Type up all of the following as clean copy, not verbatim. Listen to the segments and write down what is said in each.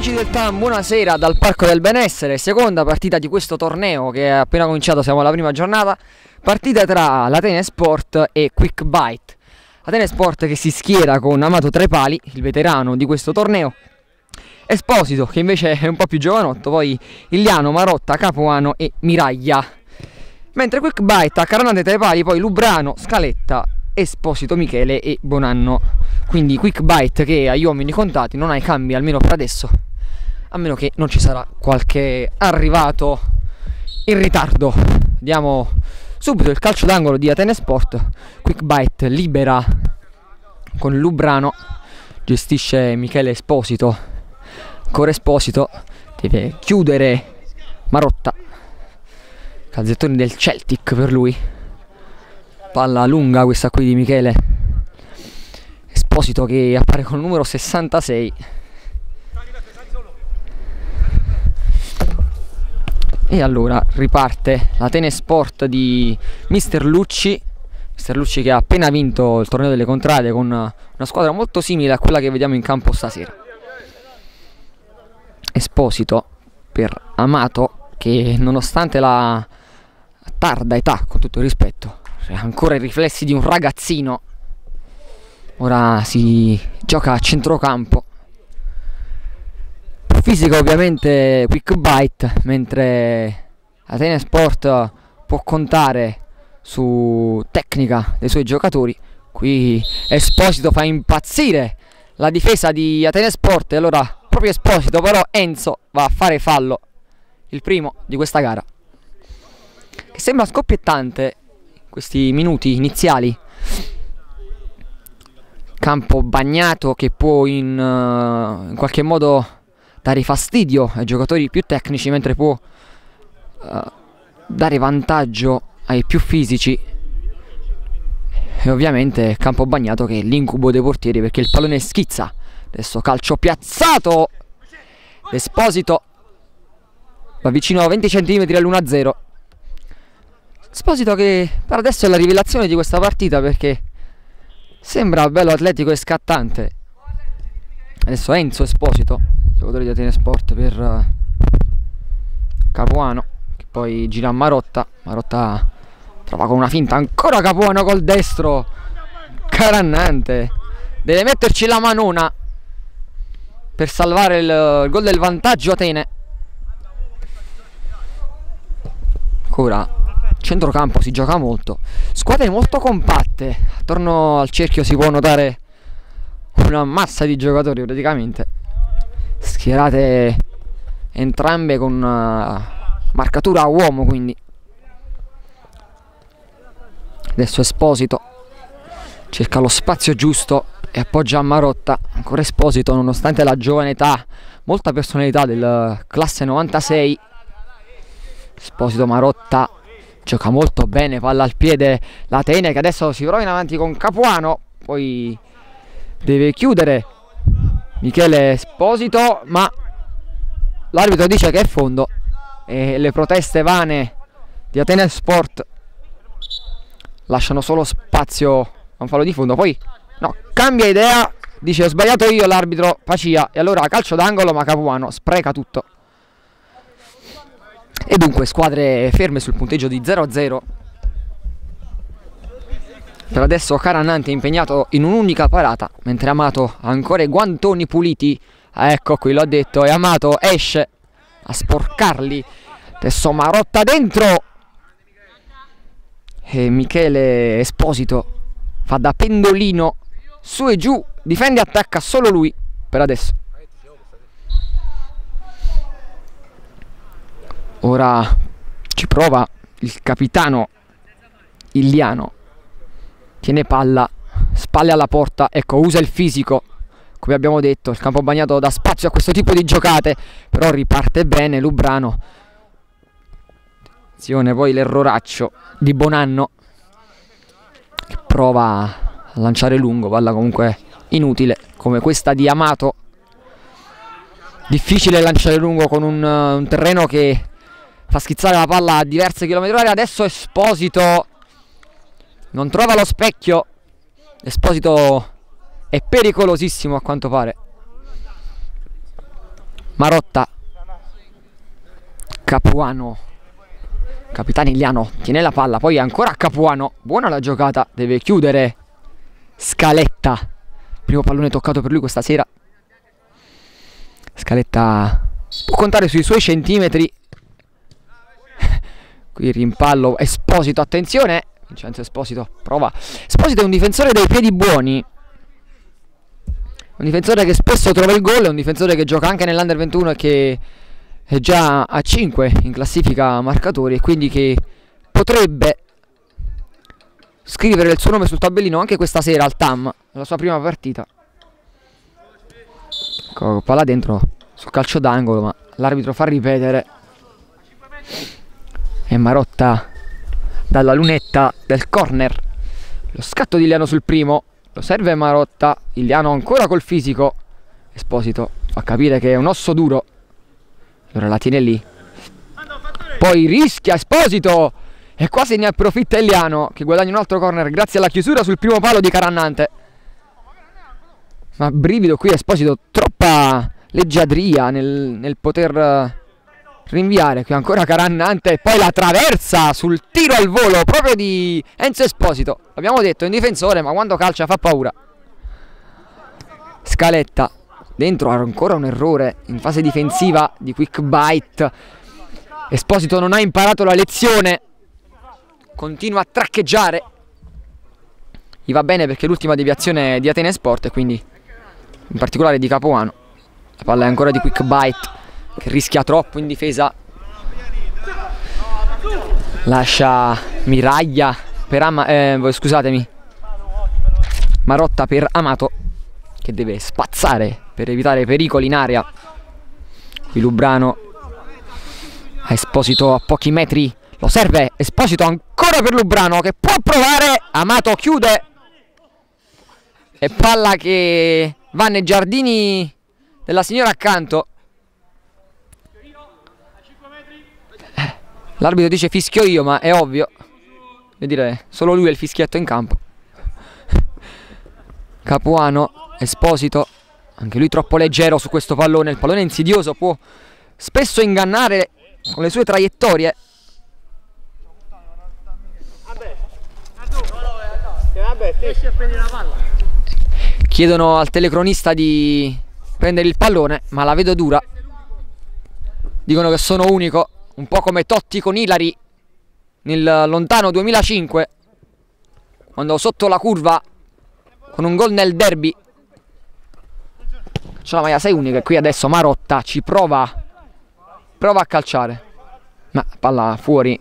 Amici del TAM, buonasera dal Parco del Benessere, seconda partita di questo torneo che è appena cominciato, siamo alla prima giornata. Partita tra l'Atene Sport e Quick Bite. Atene Sport che si schiera con Amato tra i pali, il veterano di questo torneo, Esposito che invece è un po' più giovanotto, poi Iliano, Marotta, Capuano e Miraglia. Mentre Quick Bite ha Caranate tra i pali, poi Lubrano, Scaletta, Esposito, Michele e Bonanno. Quindi Quick Bite che agli uomini contati non ha i cambi almeno per adesso, a meno che non ci sarà qualche arrivato in ritardo. Diamo subito il calcio d'angolo di Atene Sport. Quick Bite libera con Lubrano, gestisce Michele Esposito, ancora Esposito, deve chiudere Marotta, calzettoni del Celtic per lui, palla lunga questa qui di Michele Esposito che appare con il numero 66. E allora riparte l'Atene Sport di Mister Lucci che ha appena vinto il torneo delle contrade con una squadra molto simile a quella che vediamo in campo stasera. Esposito per Amato che, nonostante la tarda età, con tutto il rispetto, ha ancora i riflessi di un ragazzino. Ora si gioca a centrocampo. Fisica ovviamente Quick Bite, mentre Atene Sport può contare su tecnica dei suoi giocatori. Qui Esposito fa impazzire la difesa di Atene Sport e allora proprio Esposito, però Enzo va a fare fallo, il primo di questa gara, che sembra scoppiettante in questi minuti iniziali. Campo bagnato che può in qualche modo dare fastidio ai giocatori più tecnici, mentre può dare vantaggio ai più fisici. E ovviamente campo bagnato che è l'incubo dei portieri, perché il pallone schizza. Adesso calcio piazzato, Esposito va vicino a 20 cm all'1-0. Esposito che per adesso è la rivelazione di questa partita, perché sembra bello atletico e scattante. Adesso Enzo Esposito, giocatore di Atene Sport, per Capuano, che poi gira a Marotta. Marotta trova con una finta ancora Capuano col destro, Carannante deve metterci la manona per salvare il gol del vantaggio Atene. Ancora centrocampo, si gioca molto, squadre molto compatte, attorno al cerchio si può notare una massa di giocatori praticamente, schierate entrambe con marcatura a uomo. Quindi adesso Esposito cerca lo spazio giusto e appoggia a Marotta. Ancora Esposito, nonostante la giovane età, molta personalità del classe 96. Esposito, Marotta, gioca molto bene, palla al piede l'Atene che adesso si trova in avanti con Capuano, poi deve chiudere Michele Esposito, ma l'arbitro dice che è fondo e le proteste vane di Atene Sport lasciano solo spazio a un fallo di fondo. Poi no, cambia idea, dice ho sbagliato io l'arbitro Pacia, e allora calcio d'angolo, ma Capuano spreca tutto. E dunque squadre ferme sul punteggio di 0-0. Per adesso Carannante è impegnato in un'unica parata, mentre Amato ha ancora i guantoni puliti. Ecco qui, l'ho detto, e Amato esce a sporcarli. Adesso Marotta dentro e Michele Esposito fa da pendolino su e giù, difende e attacca solo lui per adesso. Ora ci prova il capitano Iliano, tiene palla, spalle alla porta, ecco, usa il fisico. Come abbiamo detto, il campo bagnato dà spazio a questo tipo di giocate, però riparte bene Lubrano. Attenzione poi l'erroraccio di Bonanno che prova a lanciare lungo, palla comunque inutile come questa di Amato. Difficile lanciare lungo con un terreno che fa schizzare la palla a diversi chilometri orari. Adesso Esposito non trova lo specchio. Esposito è pericolosissimo a quanto pare. Marotta, Capuano, Capitanigliano tiene la palla, poi ancora Capuano, buona la giocata, deve chiudere Scaletta, primo pallone toccato per lui questa sera. Scaletta può contare sui suoi centimetri. Qui il rimpallo, Esposito, attenzione, Vincenzo Esposito prova. Esposito è un difensore dai piedi buoni, un difensore che spesso trova il gol, è un difensore che gioca anche nell'Under 21 e che è già a 5 in classifica marcatori, e quindi che potrebbe scrivere il suo nome sul tabellino anche questa sera al TAM, la sua prima partita. Palla dentro sul calcio d'angolo, ma l'arbitro fa ripetere. E Marotta dalla lunetta del corner, lo scatto di Iliano sul primo, lo serve Marotta, Iliano ancora col fisico, Esposito fa capire che è un osso duro, allora la tiene lì, poi rischia Esposito e quasi ne approfitta Iliano, che guadagna un altro corner grazie alla chiusura sul primo palo di Carannante. Ma brivido qui, Esposito, troppa leggiadria nel poter rinviare. Qui ancora Carannante e poi la traversa sul tiro al volo proprio di Enzo Esposito. L'abbiamo detto, è un difensore, ma quando calcia fa paura. Scaletta dentro, ancora un errore in fase difensiva di Quick Bite. Esposito non ha imparato la lezione, continua a traccheggiare. Gli va bene perché è l'ultima deviazione di Atene Sport, e quindi in particolare di Capuano. La palla è ancora di Quick Bite, che rischia troppo in difesa. Lascia Miraglia per scusatemi, Marotta per Amato, che deve spazzare per evitare pericoli in area. Qui Lubrano a Esposito a pochi metri, lo serve Esposito ancora per Lubrano, che può provare, Amato chiude e palla che va nei giardini della signora accanto. L'arbitro dice fischio io, ma è ovvio, devo dire, solo lui è il fischietto in campo. Capuano, Esposito, anche lui troppo leggero su questo pallone. Il pallone è insidioso, può spesso ingannare con le sue traiettorie. Chiedono al telecronista di prendere il pallone, ma la vedo dura. Dicono che sono unico, un po' come Totti con Ilari nel lontano 2005, quando sotto la curva con un gol nel derby c'è la maglia 6 unica. E qui adesso Marotta ci prova a calciare, ma palla fuori.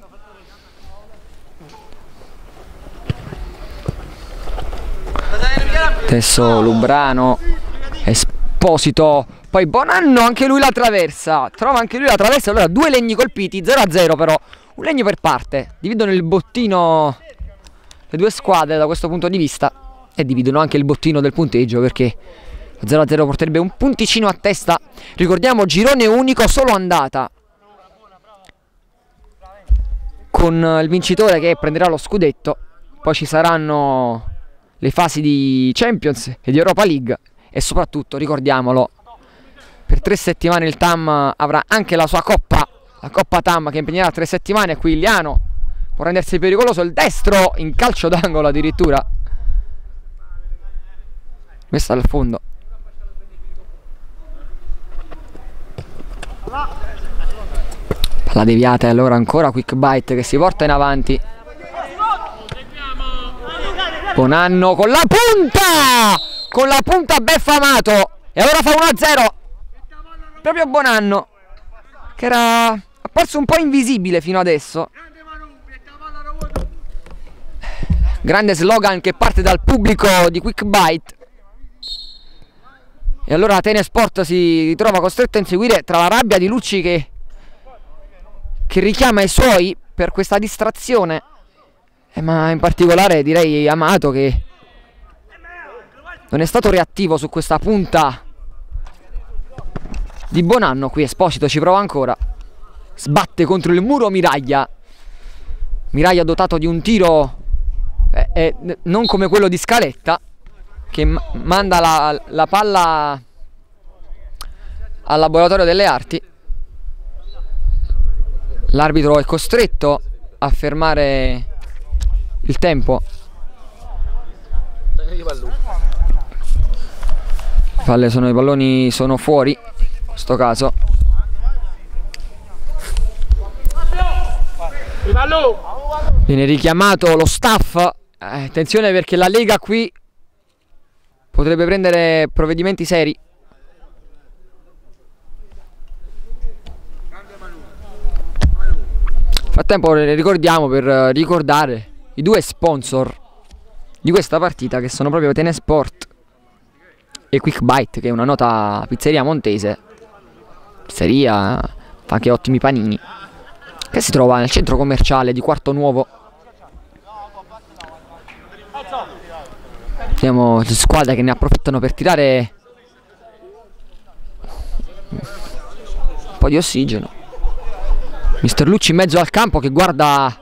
Adesso Lubrano, Esposito, poi Bonanno, anche lui la traversa, trova anche lui la traversa. Allora due legni colpiti, 0-0 però, un legno per parte. Dividono il bottino le due squadre da questo punto di vista, e dividono anche il bottino del punteggio, perché 0-0 porterebbe un punticino a testa. Ricordiamo, girone unico, solo andata, con il vincitore che prenderà lo scudetto. Poi ci saranno le fasi di Champions e di Europa League, e soprattutto, ricordiamolo, per 3 settimane il TAM avrà anche la sua coppa, la Coppa TAM, che impegnerà 3 settimane. E qui Iliano può rendersi pericoloso, il destro in calcio d'angolo addirittura, messa al fondo. Palla deviata, e allora ancora Quick Bite che si porta in avanti. Bonanno con la punta beffa Amato, e ora fa 1-0 proprio Bonanno, che era apparso un po' invisibile fino adesso. Grande slogan che parte dal pubblico di Quick Bite, e allora Atene Sport si ritrova costretto a inseguire, tra la rabbia di Lucci che richiama i suoi per questa distrazione, ma in particolare direi Amato, che non è stato reattivo su questa punta di Bonanno. Qui Esposito ci prova ancora, sbatte contro il muro Miraglia dotato di un tiro non come quello di Scaletta, che manda la palla al laboratorio delle arti. L'arbitro è costretto a fermare il tempo. I palloni sono fuori in questo caso. Viene richiamato lo staff. Attenzione, perché la Lega qui potrebbe prendere provvedimenti seri. Nel frattempo ricordiamo, per ricordare, i due sponsor di questa partita, che sono proprio Tenesport e Quick Bite, che è una nota pizzeria montese. Pizzeria, fa anche ottimi panini, che si trova nel centro commerciale di Quarto Nuovo. Vediamo le squadre che ne approfittano per tirare un po' di ossigeno. Mister Lucci in mezzo al campo che guarda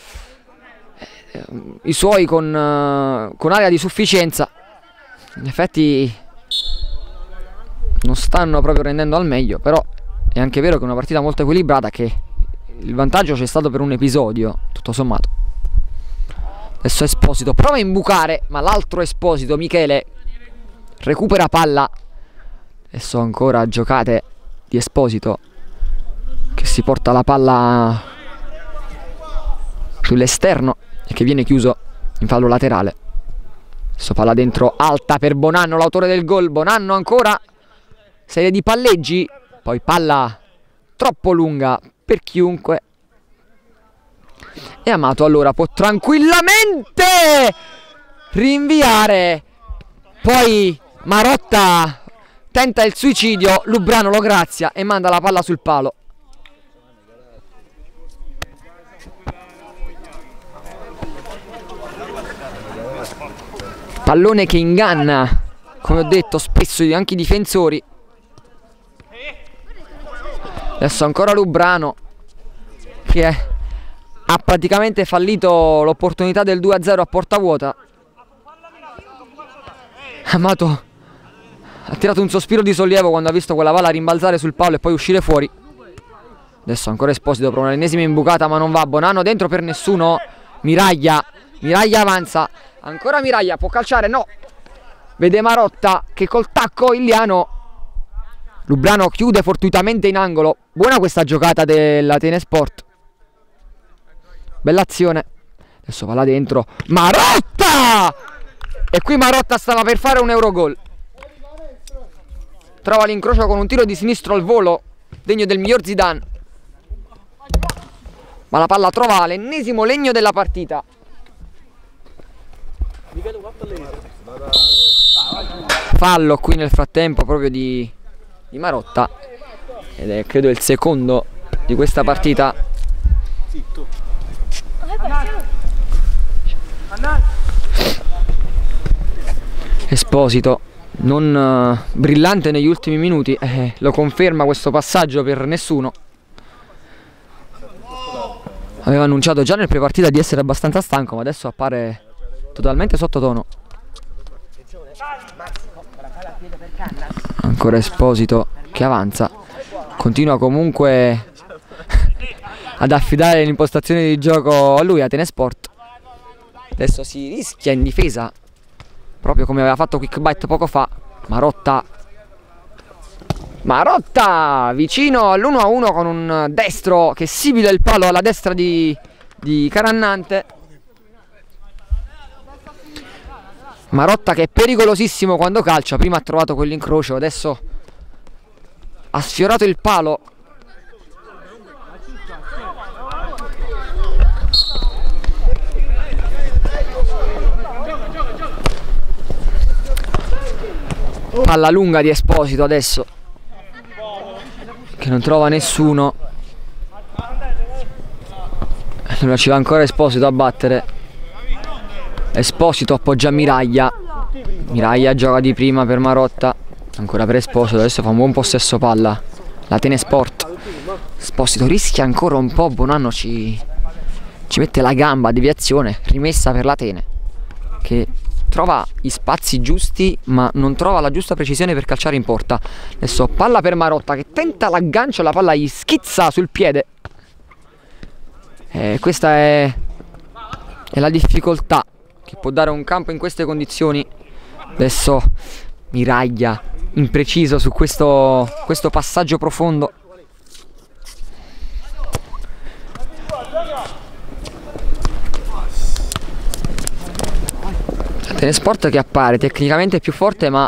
i suoi con aria di sufficienza. In effetti non stanno proprio rendendo al meglio, però è anche vero che è una partita molto equilibrata, che il vantaggio c'è stato per un episodio, tutto sommato. Adesso Esposito prova a imbucare, ma l'altro Esposito, Michele, recupera palla. Adesso ancora giocate di Esposito, che si porta la palla sull'esterno e che viene chiuso in fallo laterale. Adesso palla dentro alta per Bonanno, l'autore del gol. Bonanno ancora, serie di palleggi, poi palla troppo lunga per chiunque. E Amato allora può tranquillamente rinviare. Poi Marotta tenta il suicidio, Lubrano lo grazia e manda la palla sul palo. Pallone che inganna, come ho detto, spesso anche i difensori. Adesso ancora Lubrano, che ha praticamente fallito l'opportunità del 2-0 a porta vuota. Amato ha tirato un sospiro di sollievo quando ha visto quella palla rimbalzare sul palo e poi uscire fuori. Adesso ancora Esposito prova l'ennesima imbucata, ma non va. Bonanno dentro per nessuno. Miraglia avanza. Ancora Miraglia, può calciare? No. Vede Marotta che col tacco Iliano. Lubrano chiude fortuitamente in angolo. Buona questa giocata della Tenesport. Bella azione. Adesso va là dentro Marotta! E qui Marotta stava per fare un Eurogol. Trova l'incrocio con un tiro di sinistro al volo, degno del miglior Zidane. Ma la palla trova l'ennesimo legno della partita. Fallo qui nel frattempo proprio di Marotta. Ed è credo il secondo di questa partita. Esposito non brillante negli ultimi minuti, lo conferma questo passaggio per nessuno. Aveva annunciato già nel prepartita di essere abbastanza stanco, ma adesso appare totalmente sottotono. Ancora Esposito che avanza, continua comunque ad affidare l'impostazione di gioco a lui, a Tenesport. Adesso si rischia in difesa, proprio come aveva fatto Quick Bite poco fa. Marotta vicino all'1-1 con un destro che sibila il palo alla destra di Carannante. Marotta che è pericolosissimo quando calcia. Prima ha trovato quell'incrocio, adesso ha sfiorato il palo. Palla lunga di Esposito adesso, che non trova nessuno. Allora ci va ancora Esposito a battere. Esposito appoggia Miraglia. Miraglia gioca di prima per Marotta. Ancora per Esposito, adesso fa un buon possesso palla la Tenesport. Esposito rischia ancora un po', Bonanno ci mette la gamba, deviazione, rimessa per la Tene, che trova gli spazi giusti ma non trova la giusta precisione per calciare in porta. Adesso palla per Marotta che tenta l'aggancio, la palla gli schizza sul piede. Questa è la difficoltà che può dare un campo in queste condizioni. Adesso Miraglia impreciso su questo passaggio profondo. Tenesport che appare tecnicamente più forte ma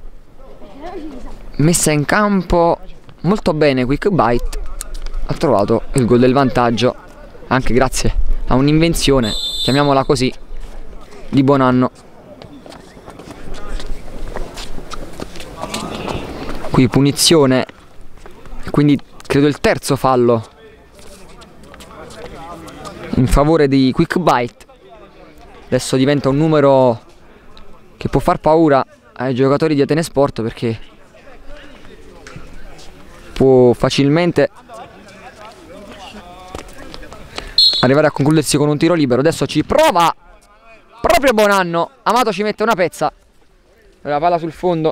messa in campo molto bene. Quick Bite ha trovato il gol del vantaggio anche grazie a un'invenzione, chiamiamola così, di Bonanno. Qui punizione, quindi credo il terzo fallo in favore di Quick Bite. Adesso diventa un numero che può far paura ai giocatori di Atenesport perché può facilmente arrivare a concludersi con un tiro libero. Adesso ci prova proprio Bonanno, Amato ci mette una pezza, la palla sul fondo.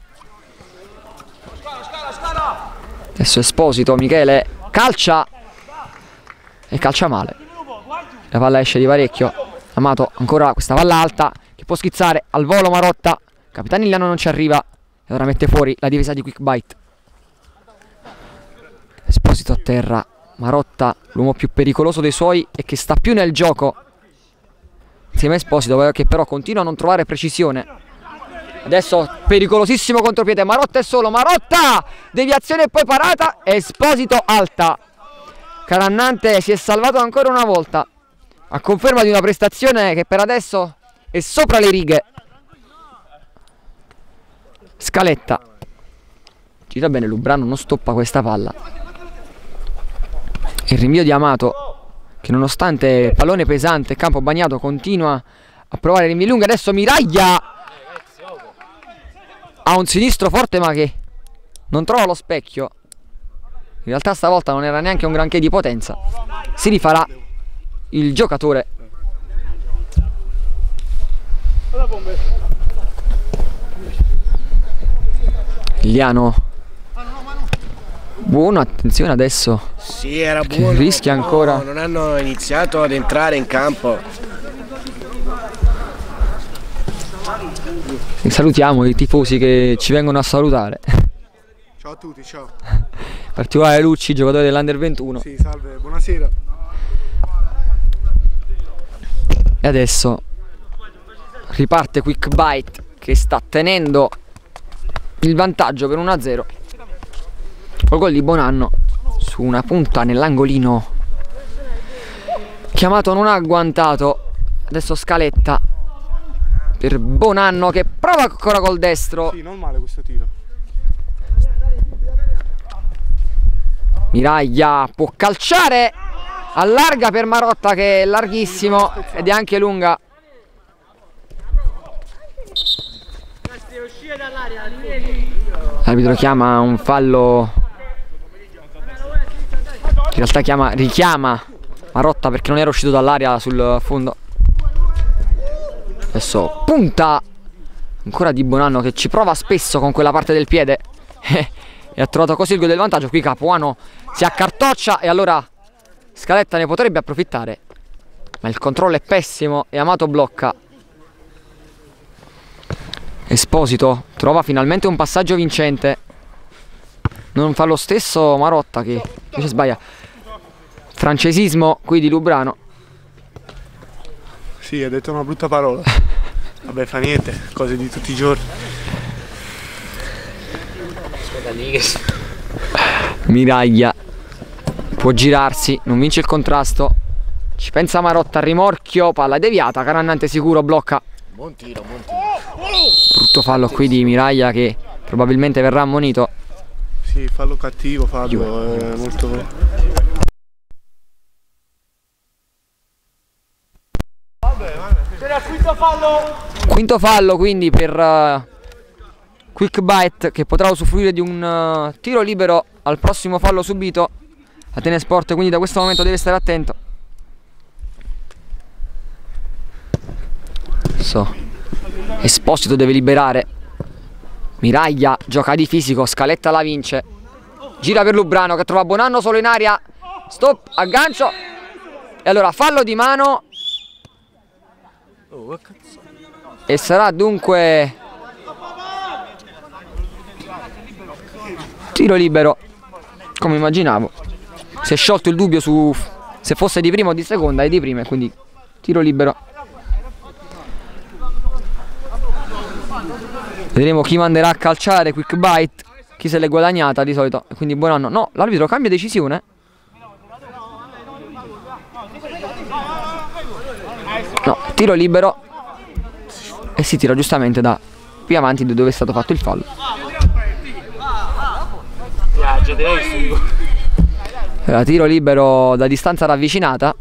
Adesso Esposito, Michele calcia e calcia male, la palla esce di parecchio. Amato ancora questa palla alta che può schizzare al volo Marotta, Capitanigliano non ci arriva e ora mette fuori la difesa di Quick Bite. Esposito a terra, Marotta l'uomo più pericoloso dei suoi e che sta più nel gioco insieme a Esposito, che però continua a non trovare precisione. Adesso pericolosissimo contropiede, Marotta è solo, Marotta deviazione e poi parata, Esposito alta. Carannante si è salvato ancora una volta, a conferma di una prestazione che per adesso è sopra le righe. Scaletta gira bene, Lubrano non stoppa questa palla. Il rinvio di Amato che nonostante pallone pesante, campo bagnato, continua a provare rinvii lunghi. Adesso Miraglia ha un sinistro forte ma che non trova lo specchio. In realtà stavolta non era neanche un granché di potenza. Si rifarà il giocatore. Liano. Buono, attenzione adesso. Sì, era buono. Rischia ancora. No, non hanno iniziato ad entrare in campo. E salutiamo i tifosi che ci vengono a salutare. Ciao a tutti, ciao. In particolare Lucci, giocatore dell'Under 21. Sì, salve, buonasera. E adesso riparte Quick Bite che sta tenendo il vantaggio per 1-0 col gol di Bonanno su una punta nell'angolino che Amato non ha agguantato. Adesso Scaletta per Bonanno che prova ancora col destro. Sì, non male questo tiro. Miraglia può calciare, allarga per Marotta che è larghissimo ed è anche lunga. L'arbitro chiama un fallo, in realtà richiama Marotta perché non era uscito dall'area sul fondo. Adesso punta ancora di Bonanno che ci prova spesso con quella parte del piede e ha trovato così il gol del vantaggio. Qui Capuano si accartoccia e allora Scaletta ne potrebbe approfittare, ma il controllo è pessimo e Amato blocca. Esposito trova finalmente un passaggio vincente, non fa lo stesso Marotta che invece sbaglia. Francesismo qui di Lubrano. Sì, ha detto una brutta parola. Vabbè, fa niente, cose di tutti i giorni. Miraglia può girarsi, non vince il contrasto, ci pensa Marotta, rimorchio, palla deviata, Carannante sicuro, blocca. Buon tiro, buon tiro. Brutto fallo qui di Miraglia che probabilmente verrà ammonito. Sì, fallo cattivo, Fabio, molto... Quinto fallo quindi per Quick Bite che potrà usufruire di un tiro libero al prossimo fallo subito. Atenesport quindi da questo momento deve stare attento. Esposito deve liberare. Miraglia gioca di fisico, Scaletta la vince. Gira per Lubrano che trova Bonanno solo in aria. Stop, aggancio. E allora fallo di mano. E sarà dunque tiro libero, come immaginavo. Si è sciolto il dubbio su se fosse di prima o di seconda, è di prima, quindi tiro libero. Vedremo chi manderà a calciare. Quick Bite, chi se l'è guadagnata di solito. Quindi Bonanno, no, l'arbitro cambia decisione. No, tiro libero. E si tira giustamente da più avanti da dove è stato fatto il fallo. Era tiro libero da distanza ravvicinata.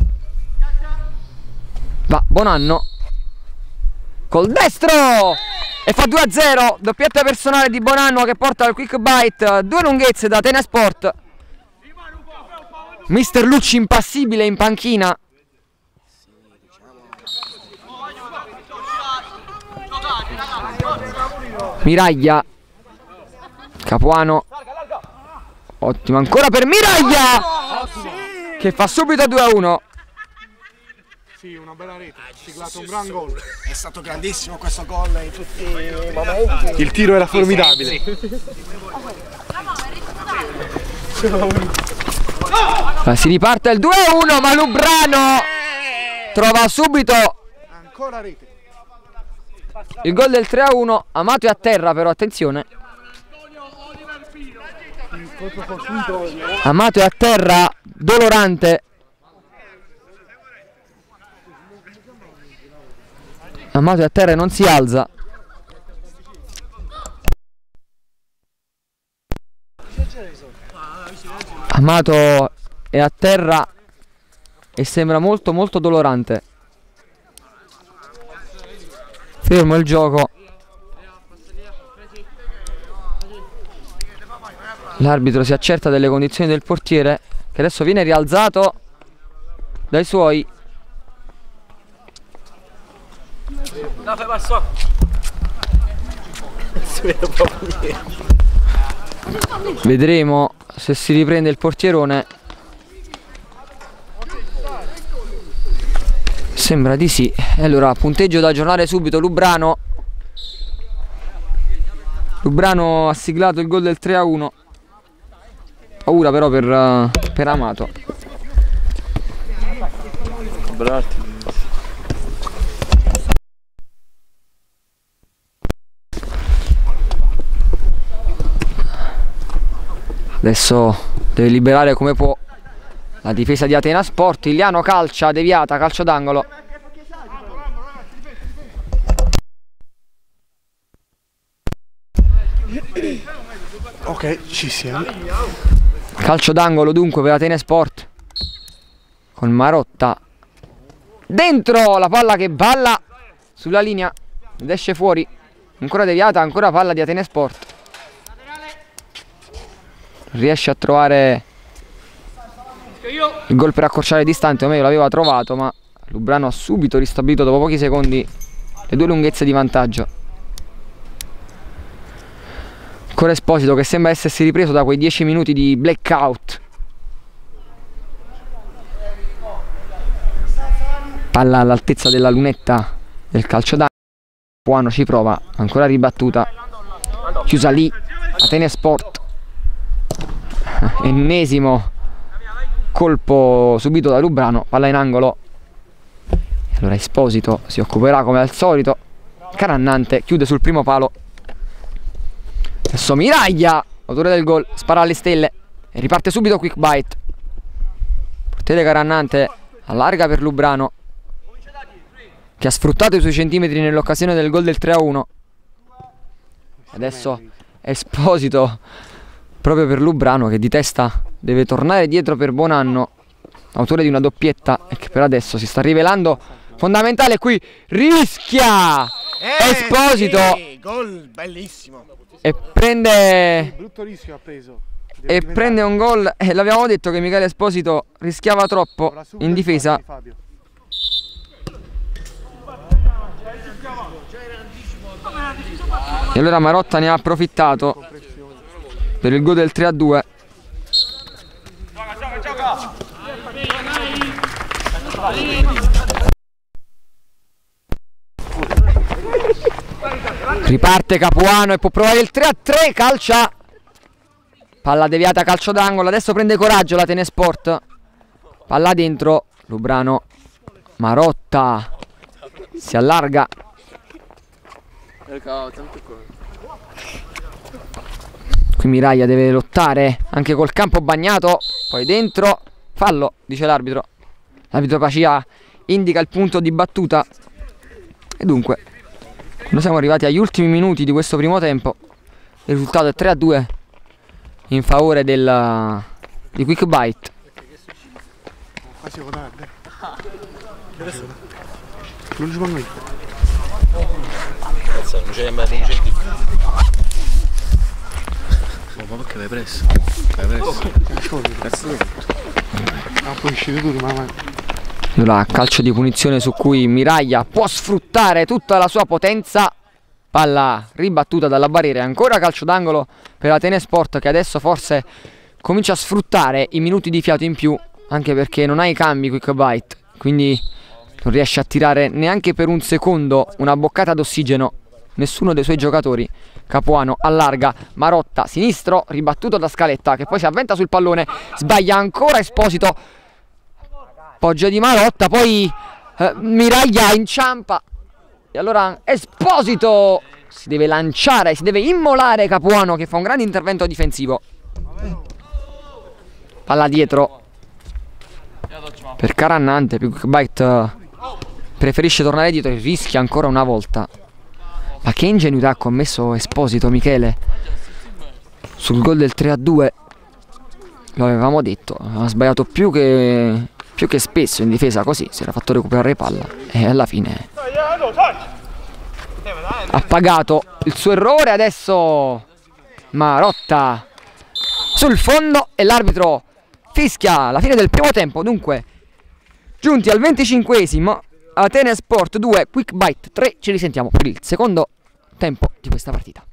Va Bonanno col destro e fa 2-0. Doppietta personale di Bonanno che porta al Quick Bite. 2 lunghezze da Atene Sport. Mister Lucci impassibile in panchina. Miraglia, Capuano, ottimo ancora per Miraglia che fa subito 2-1. Sì, una bella rete, siglato un gran gol. È stato grandissimo questo gol in tutti i momenti. Il tiro era formidabile. Si riparte il 2-1, ma Lubrano trova subito Ancora rete. il gol del 3-1. Amato è a terra però, attenzione. Amato è a terra, dolorante. Amato è a terra e non si alza. Amato è a terra e sembra molto molto dolorante. Fermo il gioco. L'arbitro si accerta delle condizioni del portiere, che adesso viene rialzato dai suoi. Vedremo se si riprende il portierone. Sembra di sì. E allora punteggio da aggiornare subito. Lubrano ha siglato il gol del 3-1. Paura però per Amato. Adesso deve liberare come può la difesa di Atena Sport. Iliano calcia, deviata, calcio d'angolo. Ok, ci siamo. Calcio d'angolo dunque per Atene Sport. Con Marotta dentro, la palla che balla sulla linea ed esce fuori. Ancora deviata, ancora palla di Atene Sport. Riesce a trovare il gol per accorciare le distanze, o meglio l'aveva trovato, ma Lubrano ha subito ristabilito dopo pochi secondi le 2 lunghezze di vantaggio. Ancora Esposito che sembra essersi ripreso da quei 10 minuti di blackout. Palla all'altezza della lunetta del calcio d'angolo. Puano ci prova, ancora ribattuta, chiusa lì. Atene Sport. Ennesimo colpo subito da Lubrano, palla in angolo. Allora Esposito si occuperà come al solito. Carannante chiude sul primo palo. Adesso Miraglia, autore del gol, spara alle stelle e riparte subito Quick Bite. Portiere Carannante allarga per Lubrano, che ha sfruttato i suoi centimetri nell'occasione del gol del 3-1. Adesso Esposito proprio per Lubrano, che di testa deve tornare dietro per Bonanno, autore di una doppietta e che per adesso si sta rivelando fondamentale. Qui rischia Esposito, sì, gol bellissimo. e prende Brutto rischio ha preso. un gol. E l'abbiamo detto che Michele Esposito rischiava troppo in difesa. E allora Marotta ne ha approfittato per il gol del 3-2. Riparte Capuano e può provare il 3-3, calcia. Palla deviata, calcio d'angolo. Adesso prende coraggio la Tenesport. Palla dentro, Lubrano. Marotta si allarga. Qui Miraglia deve lottare anche col campo bagnato. Poi dentro, fallo, dice l'arbitro. L'arbitro Pacia indica il punto di battuta. E dunque, quando siamo arrivati agli ultimi minuti di questo primo tempo, il risultato è 3-2 in favore di Quick Bite. Non ci fanno io. Non c'è mai di Ma perché l'hai preso? L'hai preso? Ah, poi uscite tu, ma... Allora, calcio di punizione su cui Miraglia può sfruttare tutta la sua potenza. Palla ribattuta dalla barriera. Ancora calcio d'angolo per la Tenesport, che adesso forse comincia a sfruttare i minuti di fiato in più, anche perché non ha i cambi Quick Bite, quindi non riesce a tirare neanche per un secondo una boccata d'ossigeno nessuno dei suoi giocatori. Capuano allarga, Marotta sinistro, ribattuto da Scaletta, che poi si avventa sul pallone, sbaglia ancora Esposito, poggia di Marotta, poi Miraglia inciampa e allora Esposito si deve lanciare, si deve immolare Capuano, che fa un grande intervento difensivo. Palla dietro per Carannante, più Quick Bite preferisce tornare dietro e rischia ancora una volta. Ma che ingenuità ha commesso Esposito, Michele, sul gol del 3-2. Lo avevamo detto, ha sbagliato più che spesso in difesa, così si era fatto recuperare palla e alla fine ha pagato il suo errore. Adesso Marotta sul fondo e l'arbitro fischia la fine del primo tempo. Dunque, giunti al 25esimo, Atene Sport 2, Quick Bite 3, ci risentiamo per il secondo tempo di questa partita.